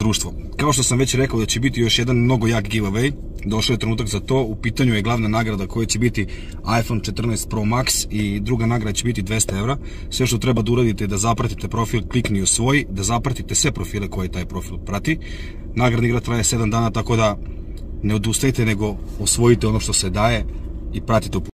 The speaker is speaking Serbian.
društvo. Kao što sam već rekao da će biti još jedan mnogo jak giveaway, došao je trenutak za to. U pitanju je glavna nagrada koja će biti iPhone 14 Pro Max i druga nagrada će biti 200 evra. Sve što treba da uradite je da zapratite profil, klikni usvoji, da zapratite sve profile koje taj profil prati. Nagradna igra traje 7 dana, tako da ne odustajte, nego osvojite ono što se daje i pratite